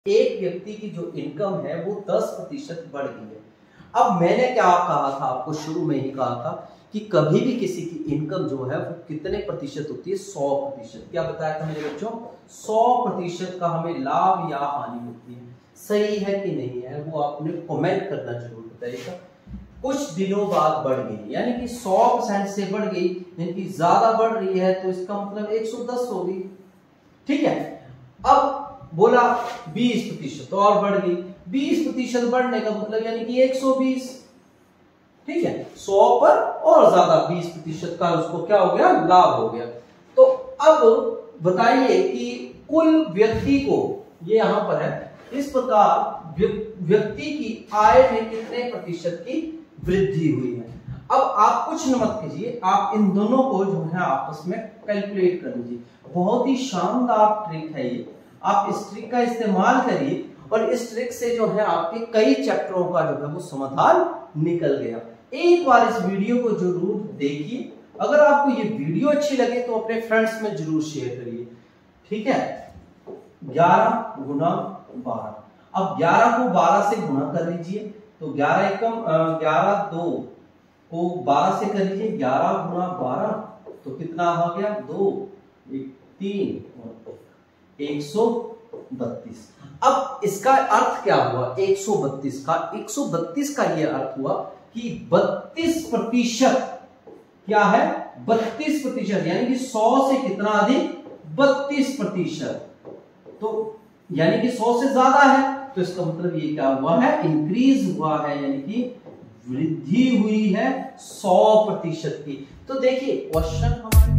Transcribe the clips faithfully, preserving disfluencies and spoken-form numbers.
एक व्यक्ति की जो इनकम है वो दस प्रतिशत बढ़ गई है। अब मैंने क्या कहा था आपको, शुरू में ही कहा था कि कभी भी किसी की इनकम जो है वो कितने प्रतिशत होती है, सौ प्रतिशत। क्या बताया था मेरे बच्चों, सौ प्रतिशत का हमें लाभ या हानि होती है। सही है कि नहीं है वो आपने कमेंट करना जरूर बताइएगा। कुछ दिनों बाद बढ़ गई यानी कि सौ परसेंट से बढ़ गई, यानी कि ज्यादा बढ़ रही है, तो इसका मतलब एक सौ दस होगी। ठीक है, अब बोला बीस प्रतिशत और बढ़ गई, बीस प्रतिशत बढ़ने का मतलब यानी कि एक सौ बीस। ठीक है, सौ पर और ज्यादा बीस प्रतिशत का उसको क्या हो गया, लाभ हो गया। तो अब बताइए कि कुल व्यक्ति को, ये यहां पर है, इस प्रकार व्यक्ति की आय में कितने प्रतिशत की वृद्धि हुई है। अब आप कुछ न मत कीजिए, आप इन दोनों को जो है आपस में कैलकुलेट कर लीजिए। बहुत ही शानदार ट्रिक है ये, आप इस ट्रिक का इस्तेमाल करिए और इस ट्रिक से जो है आपके कई चैप्टरों का जो है वो समाधान निकल गया। एक बार इस वीडियो को जरूर देखिए। अगर आपको ये वीडियो अच्छी लगे तो अपने फ्रेंड्स में जरूर शेयर करिए। ठीक है, ग्यारह गुना बारह। अब ग्यारह को बारह से गुणा कर लीजिए, तो ग्यारह एकम ग्यारह दो को बारह से कर लीजिए, ग्यारह गुना बारह तो कितना आ गया, दो एक तीन और एक सौ बत्तीस। अब इसका अर्थ क्या हुआ, एक सौ बत्तीस का एक सौ बत्तीस का ये अर्थ हुआ कि बत्तीस प्रतिशत क्या है, बत्तीस प्रतिशत यानी कि सौ से कितना अधिक, बत्तीस प्रतिशत। तो यानी कि सौ से ज्यादा है, तो इसका मतलब ये क्या हुआ है, इंक्रीज हुआ है, यानी कि वृद्धि हुई है सौ प्रतिशत की। तो देखिए क्वेश्चन हमारे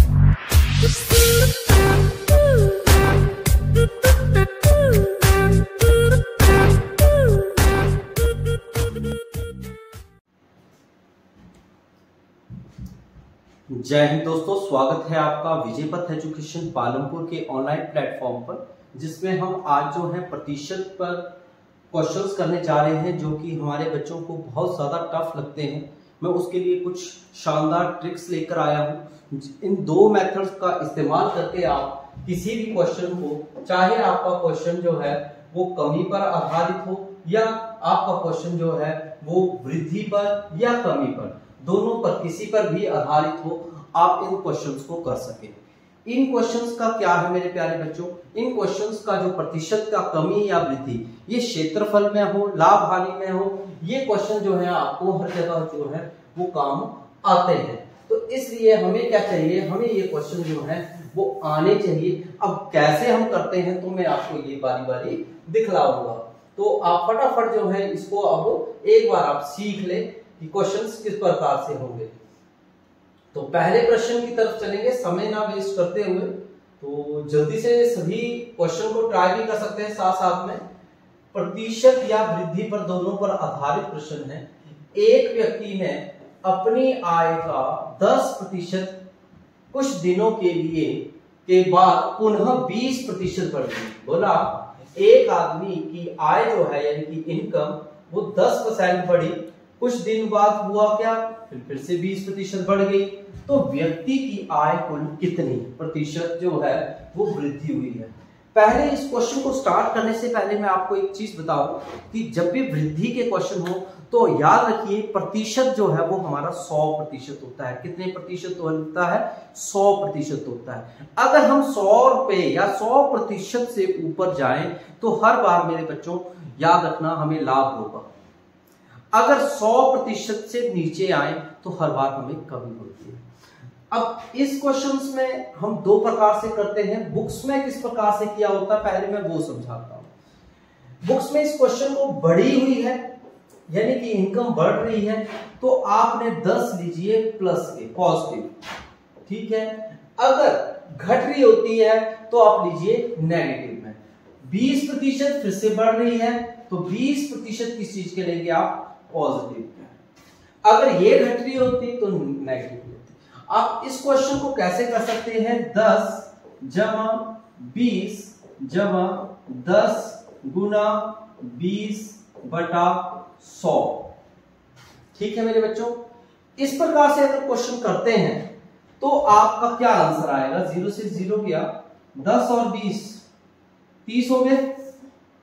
जय हिंद दोस्तों, स्वागत है आपका विजय पथ एजुकेशन पालमपुर के ऑनलाइन प्लेटफॉर्म पर, जिसमें हम आज जो है प्रतिशत पर क्वेश्चंस करने जा रहे हैं जो कि हमारे बच्चों को बहुत ज्यादा टफ लगते हैं। मैं उसके लिए कुछ शानदार ट्रिक्स लेकर आया हूं। इन दो मेथड्स का इस्तेमाल करके आप किसी भी क्वेश्चन को, चाहे आपका क्वेश्चन जो है वो कमी पर आधारित हो या आपका क्वेश्चन जो है वो वृद्धि पर या कमी पर, दोनों पर, किसी पर भी आधारित हो, आप इन क्वेश्चंस को कर सके। इन क्वेश्चंस का क्या है मेरे प्यारे बच्चों, इन क्वेश्चंस का जो प्रतिशत का कमी या वृद्धि, ये क्षेत्रफल में हो, लाभ हानि में हो, ये क्वेश्चन जो है आपको हर जगह जो है वो काम आते हैं। तो इसलिए हमें क्या चाहिए, हमें ये क्वेश्चन जो है वो आने चाहिए। अब कैसे हम करते हैं तो मैं आपको ये बारी बारी दिखलाऊंगा, तो आप फटाफट जो है इसको अब एक बार आप सीख ले कि क्वेश्चंस किस प्रकार से होंगे। तो पहले प्रश्न की तरफ चलेंगे, समय ना वेस्ट करते हुए। तो जल्दी से सभी क्वेश्चन को ट्राई भी कर सकते हैं साथ साथ में। प्रतिशत या वृद्धि पर, दोनों पर आधारित प्रश्न है। एक व्यक्ति ने अपनी आय का दस प्रतिशत कुछ दिनों के लिए के बाद पुनः बीस प्रतिशत बढ़ गई। बोला एक आदमी की आय जो है यानी कि इनकम वो दस परसेंट बढ़ी, कुछ दिन बाद हुआ क्या, फिर फिर से बीस प्रतिशत बढ़ गई। तो व्यक्ति की आय कुल कितनी प्रतिशत जो है वो वृद्धि हुई है। पहले इस क्वेश्चन को स्टार्ट करने से पहले मैं आपको एक चीज बताऊं कि जब भी वृद्धि के क्वेश्चन हो तो याद रखिए प्रतिशत जो है वो हमारा सौ प्रतिशत होता है। कितने प्रतिशत होता है, सौ प्रतिशत होता है। अगर हम सौ रुपए या सौ प्रतिशत से ऊपर जाएं तो हर बार मेरे बच्चों याद रखना हमें लाभ होगा। अगर सौ प्रतिशत से नीचे आए तो हर बार हमें कमी होती है। अब इस क्वेश्चंस में हम दो प्रकार से करते हैं। बुक्स में किस प्रकार से किया होता है पहले मैं वो समझाता हूं। बुक्स में इस क्वेश्चन को बढ़ी हुई है यानी कि इनकम बढ़ रही है, तो आपने दस लीजिए प्लस के, पॉजिटिव। ठीक है, अगर घट रही होती है तो आप लीजिए नेगेटिव में। बीस प्रतिशत फिर से बढ़ रही है तो बीस प्रतिशत किस चीज के लेंगे आप, पॉजिटिव। अगर ये घट रही होती तो नेगेटिव होती। आप इस क्वेश्चन को कैसे कर सकते हैं, दस जमा बीस जमा दस गुना बीस बटा सौ। ठीक है मेरे बच्चों, इस प्रकार से अगर क्वेश्चन करते हैं तो आपका क्या आंसर आएगा, जीरो से जीरो किया, दस और बीस तीस हो गए।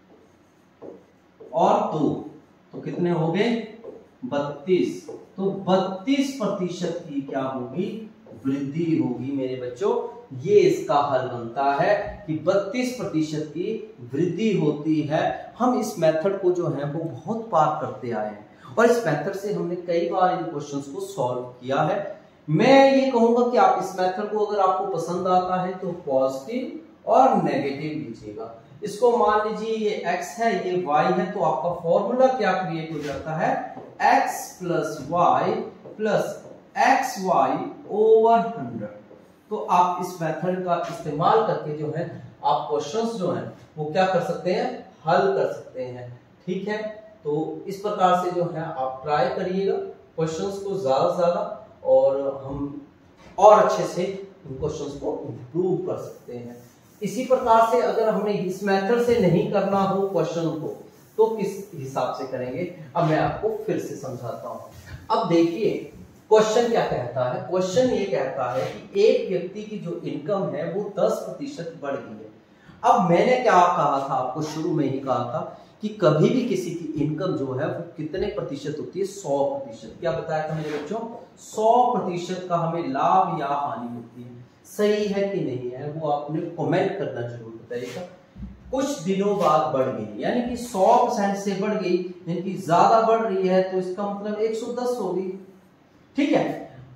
और दो, तो कितने हो गए बत्तीस। तो बत्तीस प्रतिशत की क्या होगी वृद्धि होगी मेरे बच्चों। ये इसका हल बनता है कि बत्तीस प्रतिशत की वृद्धि होती है। हम इस मेथड को जो है वो बहुत बार करते आए हैं और इस मेथड से हमने कई बार इन क्वेश्चंस को सॉल्व किया है। मैं ये कहूंगा कि आप इस मेथड को अगर आपको पसंद आता है तो पॉजिटिव और नेगेटिव लीजिएगा। इसको मान लीजिए ये x है ये y है, तो आपका फॉर्मूला क्या क्रिएट हो जाता है x plus Y plus X Y over hundred. तो आप इस मेथड का इस्तेमाल करके जो है आप क्वेश्चंस जो हैं वो क्या कर सकते हैं हल कर सकते हैं। ठीक है, तो इस प्रकार से जो है आप ट्राई करिएगा क्वेश्चंस को ज्यादा से ज्यादा, और हम और अच्छे से इन क्वेश्चंस को इम्प्रूव कर सकते हैं। इसी प्रकार से अगर हमें इस मेथड से नहीं करना हो क्वेश्चन को तो किस हिसाब से करेंगे, अब मैं आपको फिर से समझाता हूं। अब देखिए क्वेश्चन क्या कहता है, क्वेश्चन ये कहता है कि एक व्यक्ति की जो इनकम है वो दस प्रतिशत बढ़ गई है। अब मैंने क्या कहा था आपको, शुरू में ही कहा था कि कभी भी किसी की इनकम जो है वो कितने प्रतिशत होती है, सौ प्रतिशत। क्या बताया था मेरे बच्चों, सौ प्रतिशत का हमें लाभ या हानि होती है। सही है कि नहीं है वो आपने कमेंट करना जरूर बताइएगा। कुछ दिनों बाद बढ़ गई यानी कि सौ परसेंट से बढ़ गई, यानी कि ज्यादा बढ़ रही है, तो इसका मतलब एक सौ दस होगी। ठीक है,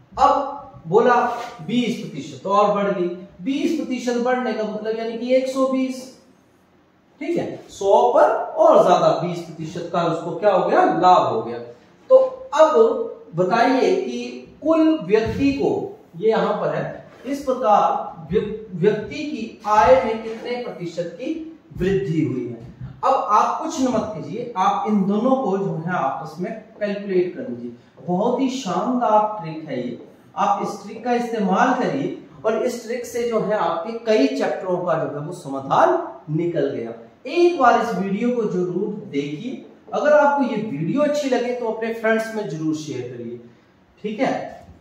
अब बोला बीस प्रतिशत और बढ़ गई, बीस प्रतिशत बढ़ने का मतलब यानी कि एक सौ बीस। ठीक है, सौ पर और ज्यादा बीस प्रतिशत का उसको क्या हो गया लाभ हो गया। तो अब बताइए कि कुल व्यक्ति को, ये यहां पर है, इस प्रकार व्यक्ति की आय में कितने प्रतिशत की वृद्धि हुई है। अब आप कुछ न मत कीजिए, आप इन दोनों को जो है आपस में कैलकुलेट कर लीजिए। बहुत ही शानदार ट्रिक है ये, आप इस ट्रिक का इस्तेमाल करिए और इस ट्रिक से जो है आपके कई चैप्टरों का जो है वो समाधान निकल गया। एक बार इस वीडियो को जरूर देखिए, अगर आपको ये वीडियो अच्छी लगे तो अपने फ्रेंड्स में जरूर शेयर करिए। ठीक है,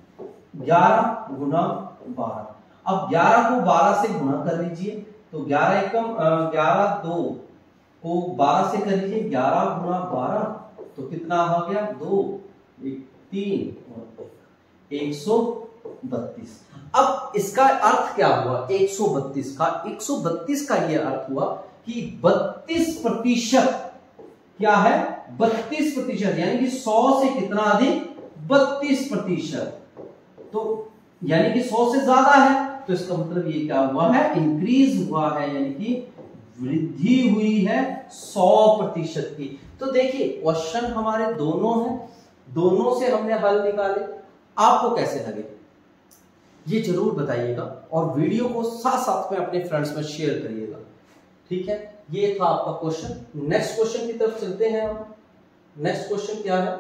ग्यारह गुना बारह, अब ग्यारह को बारह से गुणा कर लीजिए, तो ग्यारह एकम ग्यारह दो को बारह से कर लीजिए, ग्यारह गुना बारह तो कितना आ गया दो, एक तीन और एक सौ बत्तीस। अब इसका अर्थ क्या हुआ एक सौ बत्तीस का, एक सौ बत्तीस का यह अर्थ हुआ कि बत्तीस प्रतिशत क्या है, बत्तीस प्रतिशत यानी कि सौ से कितना अधिक, बत्तीस प्रतिशत, तो यानी कि सौ से ज्यादा है, तो इसका मतलब ये क्या हुआ है, इंक्रीज हुआ है, यानी कि वृद्धि हुई है सौ प्रतिशत की। तो देखिए क्वेश्चन हमारे दोनों हैं, दोनों से हमने हल निकाले। आपको कैसे लगे ये जरूर बताइएगा और वीडियो को साथ साथ में अपने फ्रेंड्स में शेयर करिएगा। ठीक है, ये था आपका क्वेश्चन। नेक्स्ट क्वेश्चन की तरफ चलते हैं हम। नेक्स्ट क्वेश्चन क्या है,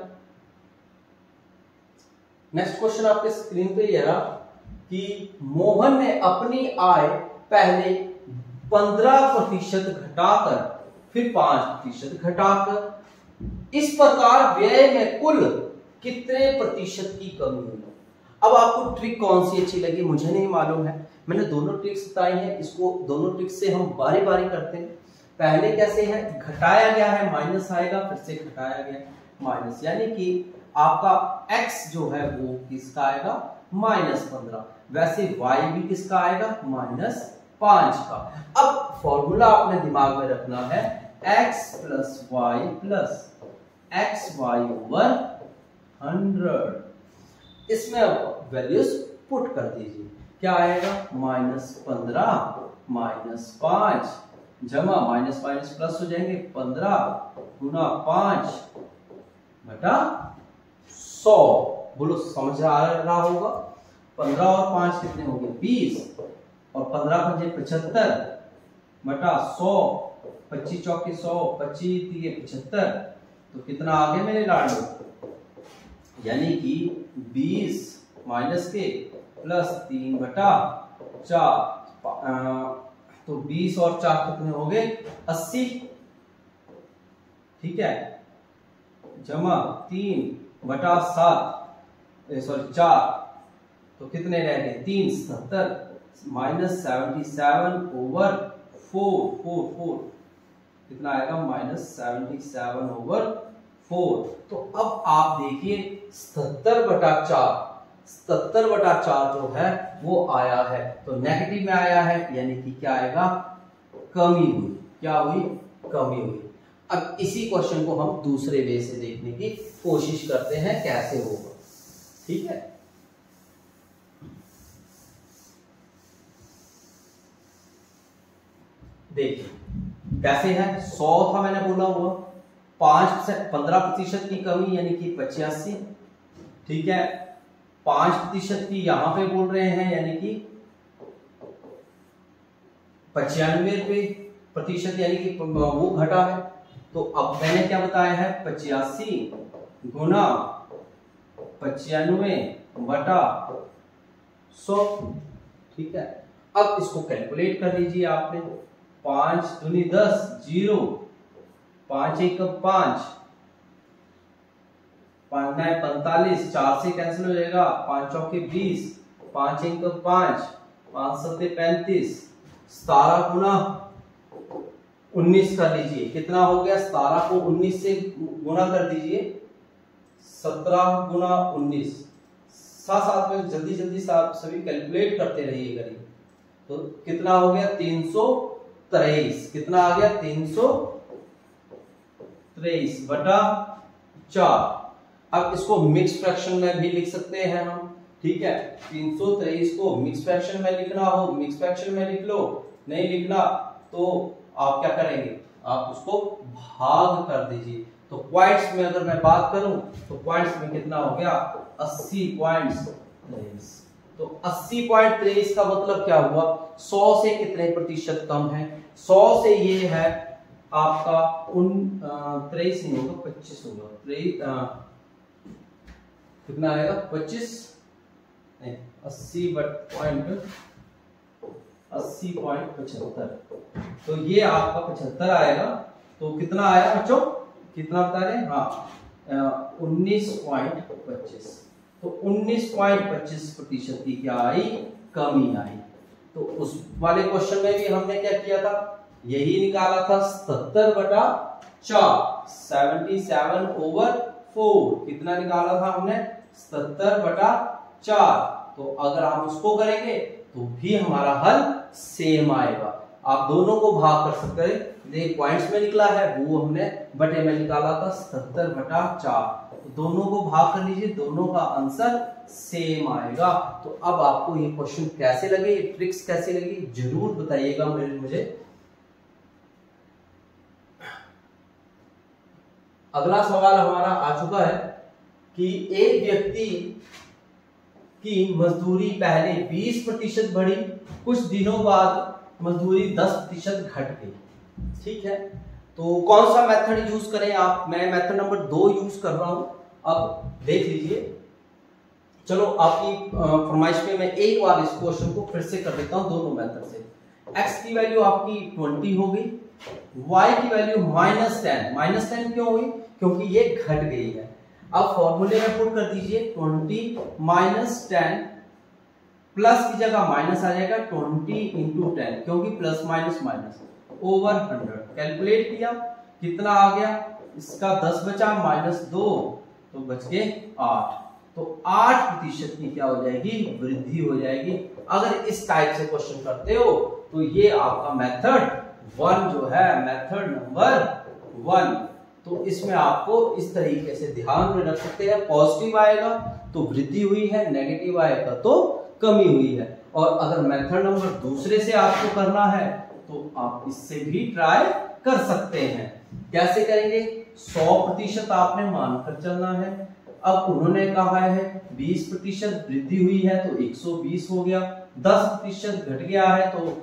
नेक्स्ट क्वेश्चन आपके स्क्रीन पे यह कि मोहन ने अपनी आय पहले पंद्रह प्रतिशत घटाकर फिर पांच प्रतिशत घटाकर इस प्रकार व्यय में कुल कितने प्रतिशत की कमी हुई। अब आपको ट्रिक कौन सी अच्छी लगी मुझे नहीं मालूम है, मैंने दोनों ट्रिक्स बताई हैं, इसको दोनों ट्रिक्स से हम बारी बारी करते हैं। पहले कैसे है, घटाया गया है माइनस आएगा, फिर से घटाया गया माइनस, यानी कि आपका x जो है वो किसका आएगा माइनस पंद्रह, वैसे y भी किसका आएगा माइनस पांच का। अब फॉर्मूला आपने दिमाग में रखना है x plus Y plus X Y over hundred. इसमें अब वैल्यूज पुट कर दीजिए, क्या आएगा माइनस पंद्रह माइनस पांच जमा माइनस माइनस प्लस हो जाएंगे, पंद्रह गुना पांच बटा सौ। बोलो समझ आ रहा होगा, पंद्रह और पांच कितने हो गए बीस, और पंद्रह पंजे पचहत्तर बटा सौ, पच्चीस चौकी सौ, पच्चीस दिए पचहत्तर, तो कितना आ गया मेरे लाडो, यानी कि बीस माइनस के प्लस तीन बटा चार, तो बीस और चार कितने हो गए अस्सी। ठीक है, जमा तीन बटा सात सॉरी चार, तो कितने रह गए तीन, सत्तर minus seventy seven over four, four four कितना आएगा minus seventy seven over four. तो अब आप देखिए सतहत्तर बटा चार, सतहत्तर बटा चार जो है वो आया है, तो नेगेटिव में आया है, यानी कि क्या आएगा, कमी हुई। क्या हुई, कमी हुई। अब इसी क्वेश्चन को हम दूसरे वे से देखने की कोशिश करते हैं कैसे होगा, ठीक है। देखिए कैसे है, सौ था मैंने बोला हुआ, पांच से पंद्रह प्रतिशत की कमी यानी कि पचासी, ठीक है। पांच प्रतिशत की यहां पे बोल रहे हैं यानी कि पचानवे रुपये प्रतिशत, यानी कि वो घटा है। तो अब मैंने क्या बताया है, पचासी गुना पचानवे बटा सौ, ठीक है। अब इसको कैलकुलेट कर लीजिए आपने, पांच दूनी दस, जीरो, पांच एक पांच, पांच नए पैंतालीस, चार से कैंसिल हो जाएगा, पांच चौके बीस, पांच एक पांच, पांच सत्ते पैंतीस, सतारह गुना उन्नीस कर लीजिए, कितना हो गया, सतारह को उन्नीस से गुना कर दीजिए, सत्रह गुना उन्नीस। साथ साथ में जल्दी जल्दी सभी कैलकुलेट करते रहिए करिए। तो कितना हो गया, तीन सौ तेईस, कितना आ गया, तीन सौ तेईस बटा चार। अब इसको मिक्स फ्रैक्शन में भी लिख सकते हैं हम, ठीक है। तीन सौ तेईस को मिक्स फ्रैक्शन में लिखना हो मिक्स फ्रैक्शन में लिख लो, नहीं लिखना तो आप क्या करेंगे, आप उसको भाग कर दीजिए। तो पॉइंट्स में अगर मैं बात करूं तो पॉइंट्स में कितना हो गया, अस्सी पॉइंट तेईस। तो अस्सी पॉइंट तेईस का मतलब क्या हुआ, सौ से कितने प्रतिशत कम है, सौ से ये है आपका उन तेईस नहीं होगा, पच्चीस होगा, कितना आएगा, पच्चीस नहीं, अस्सी पॉइंट अस्सी पॉइंट पचहत्तर। तो ये आपका पचहत्तर आएगा। तो कितना आया बच्चों, कितना बता रहे हैं, हाँ उन्नीस पॉइंट पच्चीस। तो उन्नीस पॉइंट पच्चीस प्रतिशत की क्या आई, कमी आई। तो उस वाले क्वेश्चन में भी हमने क्या किया था, यही निकाला था, सत्तर बटा चार, सेवेंटी सेवन ओवर फोर, कितना निकाला था हमने, सत्तर बटा चार। तो अगर हम उसको करेंगे तो भी हमारा हल सेम आएगा। आप दोनों को भाग कर सकते हैं, देख पॉइंट्स में निकला है, वो हमने बटे में निकाला था, सत्तर बटा चार। तो दोनों को भाग कर लीजिए, दोनों का आंसर सेम आएगा। तो अब आपको ये क्वेश्चन कैसे लगे, ये ट्रिक्स कैसे लगी, जरूर बताइएगा मुझे। अगला सवाल हमारा आ चुका है कि एक व्यक्ति की मजदूरी पहले बीस प्रतिशत बढ़ी, कुछ दिनों बाद मजदूरी दस प्रतिशत घट गई, ठीक है। तो कौन सा मेथड यूज करें आप, मैं मेथड नंबर दो यूज कर रहा हूं। अब देख लीजिए, चलो आपकी फरमाइश पे मैं एक बार इस क्वेश्चन को फिर से कर देता हूं दोनों मेथड से। x की वैल्यू आपकी ट्वेंटी हो गई, y की value minus ten, minus ten क्यों हुई, क्योंकि ये घट गई है। अब फॉर्मूले में पुट कर दीजिए, ट्वेंटी माइनस टेन, प्लस की जगह माइनस आ जाएगा, ट्वेंटी इंटू टेन, क्योंकि plus minus minus over hundred. Calculate किया, कितना आ गया, इसका दस बचा, माइनस दो तो बच गए आठ। तो आठ प्रतिशत की क्या हो जाएगी, वृद्धि हो जाएगी। अगर इस टाइप से क्वेश्चन करते हो तो ये आपका मेथड वन जो है, मेथड नंबर वन। तो इसमें आपको इस तरीके से ध्यान में रख सकते हैं, पॉजिटिव आएगा तो वृद्धि हुई है, नेगेटिव आएगा तो कमी हुई है। और अगर मेथड नंबर दूसरे से आपको करना है तो आप इससे भी ट्राई कर सकते हैं। कैसे करेंगे, सौ प्रतिशत आपने मानकर चलना है। अब उन्होंने कहा है बीस प्रतिशत वृद्धि हुई है तो एक सौ बीस हो गया, दस प्रतिशत घट गया है तो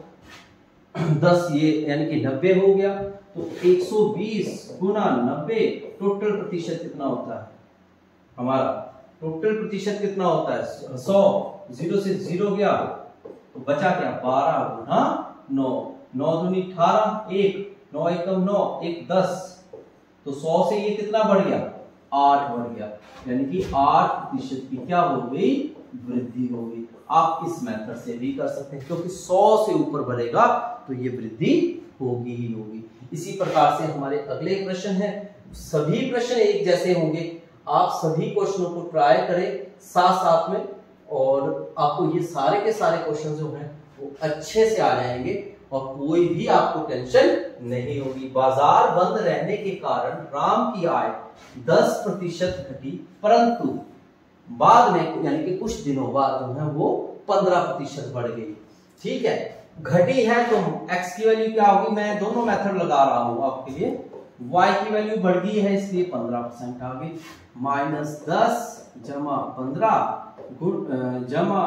दस ये यानी कि नब्बे हो गया। तो एक सौ बीस गुना नब्बे, टोटल प्रतिशत कितना होता है हमारा, टोटल प्रतिशत कितना होता है सौ, जीरो से जीरो गया तो बचा क्या, बारह गुना नौ, नौ दूनी अठारह, एक नौ एकम नौ, एक दस, तो सौ से ये कितना बढ़ गया, आठ बढ़ गया, यानी कि आठ प्रतिशत की क्या हो गई, वृद्धि हो गई। आप इस मेथड से भी कर सकते हैं, क्योंकि सौ से ऊपर बढ़ेगा तो ये वृद्धि होगी ही होगी। इसी प्रकार से हमारे अगले प्रश्न है, सभी प्रश्न एक जैसे होंगे, आप सभी क्वेश्चनों को ट्राई करें साथ साथ में, और आपको ये सारे के सारे क्वेश्चन जो हैं वो अच्छे से आ जाएंगे और कोई भी आपको टेंशन नहीं होगी। बाजार बंद रहने के कारण राम की आय दस प्रतिशत घटी, परंतु बाद में यानी कि कुछ दिनों बाद जो है वो पंद्रह प्रतिशत बढ़ गई। ठीक है, घटी है तो x की वैल्यू क्या होगी, मैं दोनों मेथड लगा रहा हूं आपके लिए। y की वैल्यू बढ़ गई है इसलिए पंद्रह परसेंट आ गई, माइनस दस जमा पंद्रह गुण जमा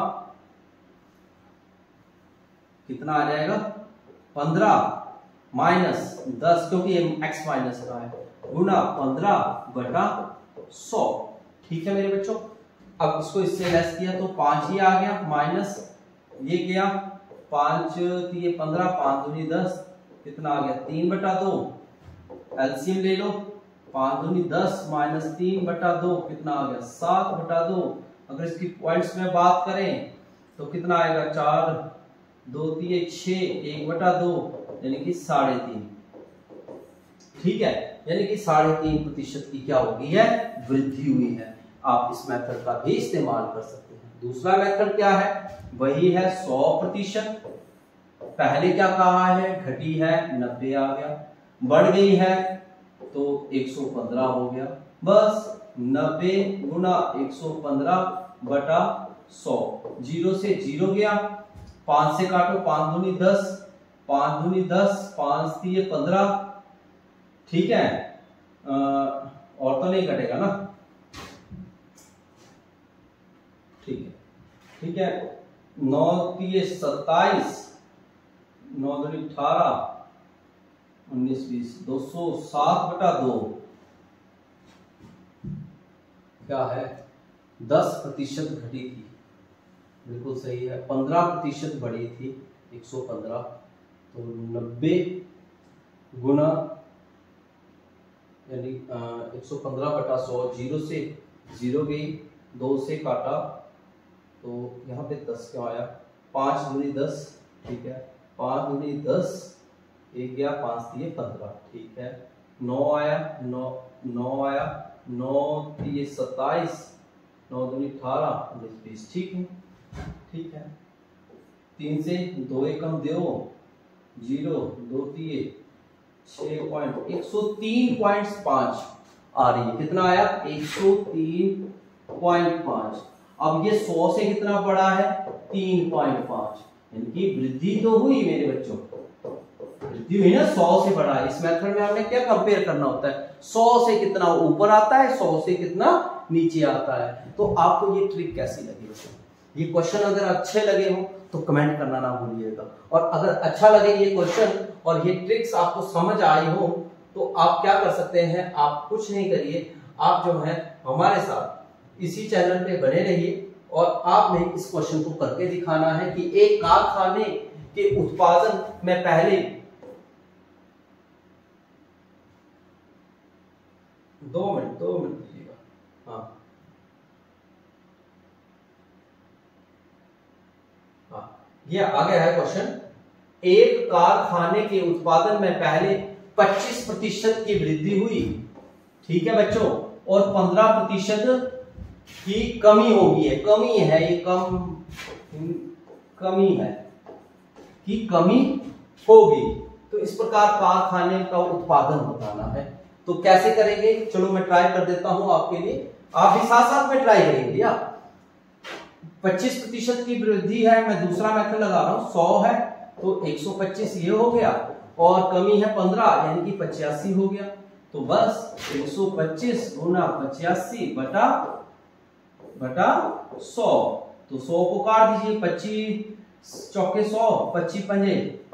कितना आ जाएगा पंद्रह माइनस दस, क्योंकि ये x माइनस का है, गुना पंद्रह बटा सौ। ठीक है मेरे बच्चों, अब इसको इससे लेस किया तो पांच ही आ गया, माइनस ये गया पांच ये पंद्रह, पांच दूनी दस, कितना आ गया तीन बटा दो, एलसीएम ले लो, पांच दूनी दस माइनस तीन बटा दो कितना आ गया सात बटा दो। अगर इसकी पॉइंट्स में बात करें तो कितना आएगा चार दो तीन छह, एक बटा दो यानी कि साढ़े तीन। ठीक है, यानी कि साढ़े तीन प्रतिशत की क्या हो गई है, वृद्धि हुई है। आप इस मेथड का भी इस्तेमाल कर सकते हैं। दूसरा मेथड क्या है, वही है सौ प्रतिशत। पहले क्या कहा है, घटी है नब्बे आ गया, बढ़ गई है तो एक सौ पंद्रह हो गया, बस नब्बे गुना एक सौ पंद्रह बटा सौ, जीरो से जीरो गया, पांच से काटो, पांच दूनी दस, पांच दूनी दस, पांच तीन पंद्रह। ठीक है, आ, और तो नहीं कटेगा ना, ठीक है ठीक है, नौ तीन सत्ताईस, नौ दूनी अठारह, उन्नीस बीस, दो सौ सात बटा दो क्या है दस प्रतिशत घटी थी, बिल्कुल सही है। पंद्रह प्रतिशत बढ़ी थी एक सौ पंद्रह, तो नब्बे गुना यानी एक सौ पंद्रह बटा सौ, जीरो से जीरो गई, दो से काटा तो यहाँ पे दस क्यों आया, पांच दूनी दस, ठीक है, पांच दूनी दस, एक गया पांच तीन पंद्रह, ठीक है, नौ आया, नौ नौ आया, नौ तीन सत्ताईस, नौ दूनी अठारह, उन्नीस बीस, ठीक है ठीक है। तीन से दो एकम दो, जीरो, दो तीन छह पॉइंट एक सौ तीन पॉइंट पांच आ रही है, कितना आया एक सौ तीन पॉइंट पांच। अब ये सौ से कितना बड़ा है, तीन पॉइंट पांच, यानी कि वृद्धि तो हुई मेरे बच्चों, वृद्धि हुई ना, सौ से बड़ा है। इस मेथड में हमने क्या कंपेयर करना होता है, सौ से कितना ऊपर आता है, सौ से कितना नीचे आता है। तो आपको ये ट्रिक कैसी लगी, ये क्वेश्चन अगर अच्छे लगे हो तो कमेंट करना ना भूलिएगा, और अगर अच्छा लगे ये क्वेश्चन और ये ट्रिक्स आपको समझ आई हो तो आप क्या कर सकते हैं, आप कुछ नहीं करिए, आप जो है हमारे साथ इसी चैनल पे बने रहिए और आपने इस क्वेश्चन को करके दिखाना है कि एक कारखाने के उत्पादन में पहले दो मिनट दो मिनट दीजिएगा, हाँ हाँ ये आगे है क्वेश्चन, एक कारखाने के उत्पादन में पहले पच्चीस प्रतिशत की वृद्धि हुई, ठीक है बच्चों, और पंद्रह प्रतिशत की कमी होगी है, कमी है ये, कम कमी है कि कमी होगी। तो इस प्रकार कारखाने का उत्पादन बताना है, तो कैसे करेंगे, चलो मैं ट्राई कर देता हूं आपके लिए, आप भी साथ साथ में ट्राई करेंगे। या पच्चीस प्रतिशत की वृद्धि है, मैं दूसरा मेथड लगा रहा हूं, सौ है तो एक सौ पच्चीस ये हो गया, और कमी है पंद्रह यानी कि पचासी हो गया, तो बस एक सौ पच्चीस गुना पचासी बटा बटा सौ, तो सौ को काट दीजिए, पच्चीस चौके सौ, पच्चीस पंजे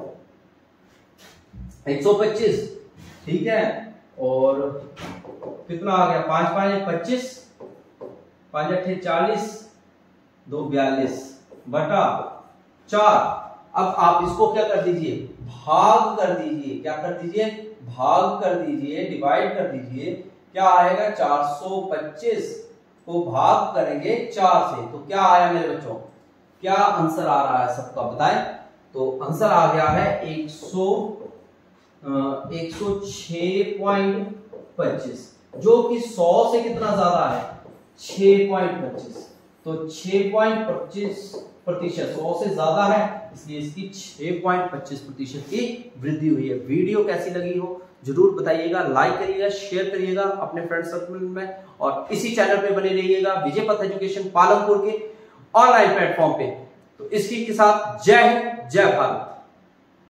एक सौ पच्चीस, ठीक है, और कितना आ गया, पांच पांच पच्चीस, पांच अट्ठे चालीस, दो बयालीस बटा चार। अब आप इसको क्या कर दीजिए, भाग कर दीजिए, क्या कर दीजिए, भाग कर दीजिए, डिवाइड कर दीजिए, क्या आएगा, चार सौ पच्चीस को भाग करेंगे चार से, तो क्या आया मेरे बच्चों, क्या आंसर आ रहा है सबका बताएं, तो आंसर आ गया है एक सौ एक सौ छह पॉइंट पच्चीस, जो कि सौ से कितना ज्यादा है, छह पॉइंट पच्चीस। तो छह पॉइंट पच्चीस प्रतिशत सौ से ज्यादा है, इसलिए इसकी छह पॉइंट पच्चीस प्रतिशत की वृद्धि हुई है। वीडियो कैसी लगी हो जरूर बताइएगा, लाइक करिएगा, शेयर करिएगा अपने फ्रेंड सर्कल में, और इसी चैनल पे बने रहिएगा विजय पथ एजुकेशन पालमपुर के ऑनलाइन प्लेटफॉर्म पे। तो इसके साथ जय हिंद, जय भारत।